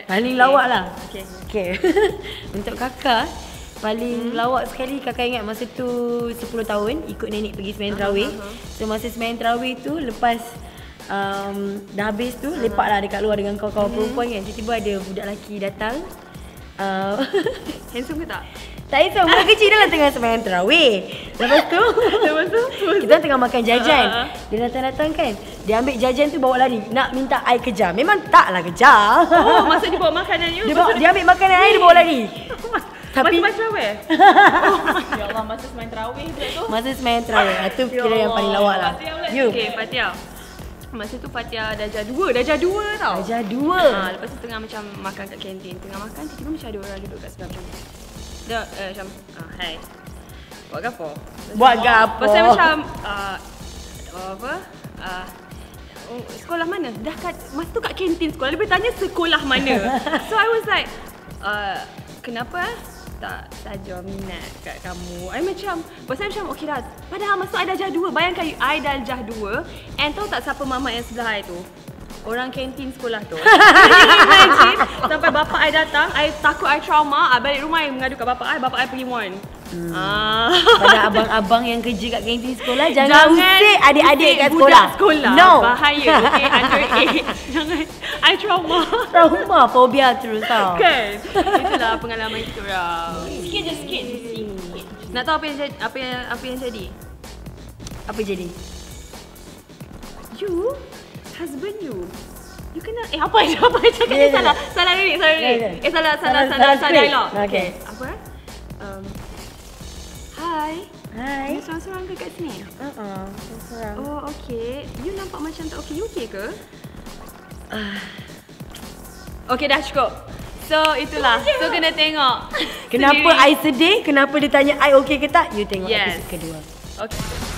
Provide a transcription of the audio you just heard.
Paling lawak lah. Okay. Untuk kakak, paling lawak sekali kakak ingat masa tu 10 tahun ikut nenek pergi sembahyang tarawih. So masa sembahyang tarawih tu lepas dah habis tu lepak lah dekat luar dengan kawan-kawan perempuan kan. Tiba-tiba ada budak lelaki datang. Handsome ke tak? Tak handsome, budak kecil dah lah tengah sembahyang tarawih. Lepas tu kita tengah makan jajan. Dia datang-datang kan, dia ambil jajan tu bawa lari nak minta I kejar. Memang taklah kejar. Oh, masa dia bawa makanan you? Dia ambil makanan I, dia bawa lari. Tapi masa tarawih? Ya Allah, masa sembahyang tarawih pula tu. Masa sembahyang tarawih, itu kira yang paling lawak lah. You. Okay, Fatia. Masa tu Fatia darjah 2 tau. Darjah 2. Lepas tu tengah macam makan kat kantin. Tengah makan, tiba-tiba macam ada orang duduk kat sebelah macam dia macam, hai. Buat gapo? Pasal macam sekolah mana? Dah kat masa tu kat kantin sekolah. Dia bertanya sekolah mana. So I was like, kenapa tak saja minat kat kamu? I macam, pasal macam okey dah. Padahal masa I darjah 2. Bayangkan I darjah 2. And tahu tak siapa mamat yang sebelah I tu? Orang kantin sekolah tu. Imagine sampai bapak I datang, I takut I trauma, I balik rumah I mengadu kat bapak I pergi warn. Pada abang-abang yang kerja kat kantin sekolah, jangan usik adik-adik kat sekolah. No. Bahaya, okay, underage. Jangan. I trauma. Trauma, fobia terus tau. Kan? Itulah pengalaman kita orang. Sikit je. Nak tahu apa yang jadi? Apa jadi? You, husband you kenal apa yang cakap ni salah lirik. Salah dialog. Okay. Apa? Hi. Hai. You seorang-seorang ke kat sini? Seorang. Oh, okay. You nampak macam tak okay. You okay ke? Okay, dah cukup. So, itulah. So, kena tengok Kenapa I sedih? Kenapa dia tanya I okay ke tak? You tengok episode kedua. Okay.